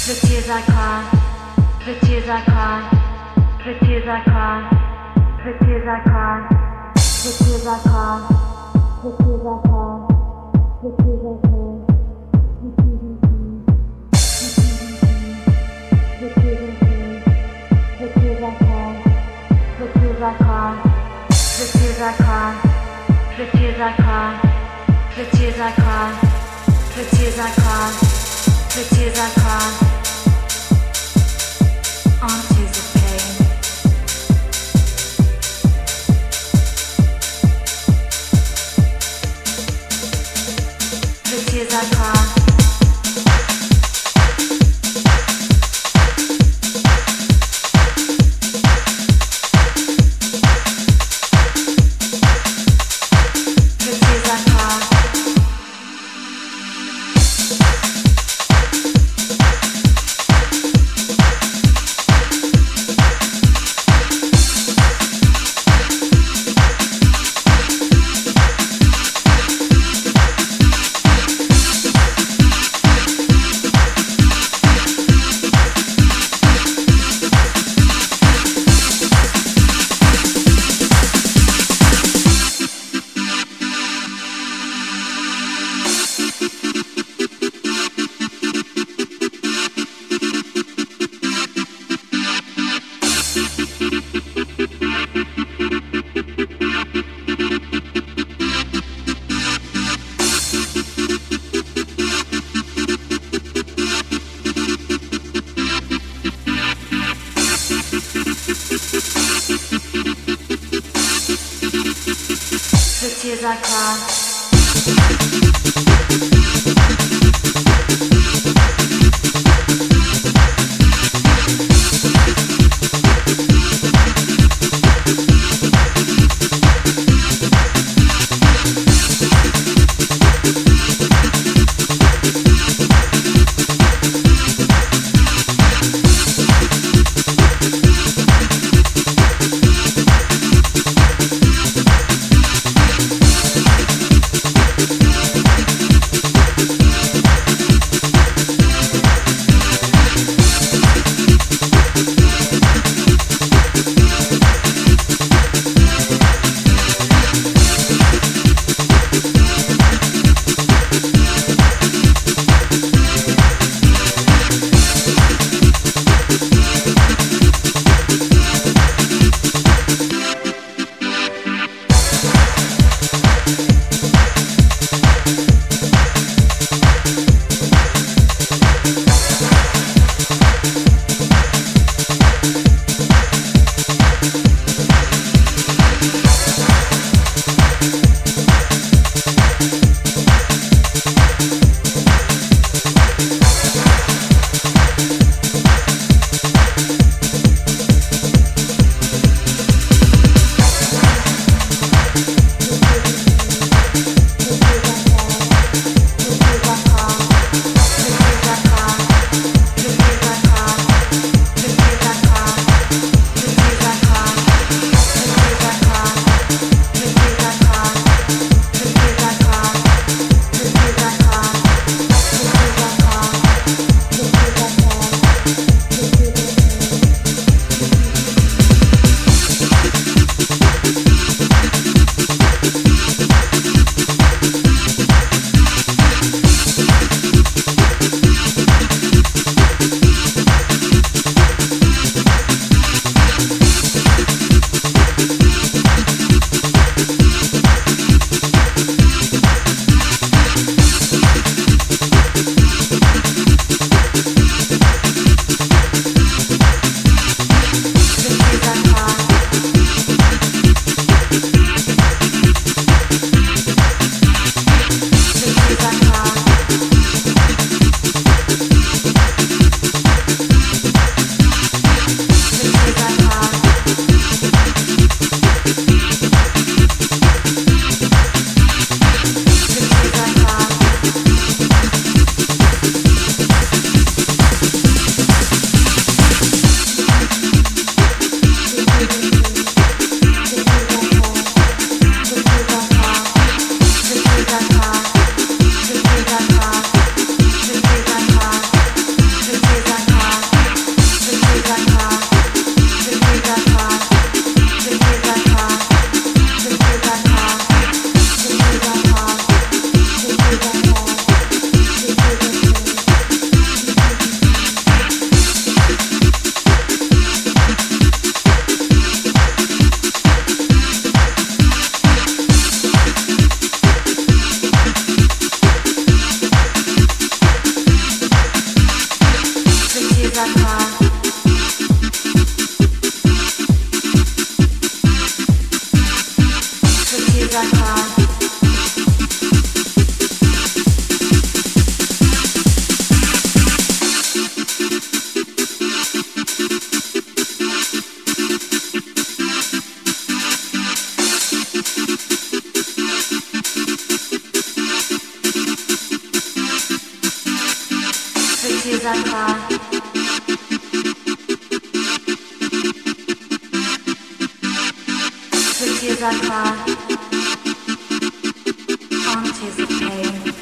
The tears I cry, the tears I cry, the tears I cry, the tears I cry, the tears I cry, the tears I cry, the tears I cry, the tears I cry, the tears I cry, the tears I cry, the tears I cry, the tears I cry, the tears I cry, the tears I cry, the tears I cry. Aren't tears of pain. The tears I cry. The tears I cry. I cry, the tears I cry. Tears I cry. The tears I cry. Aren't tears of pain.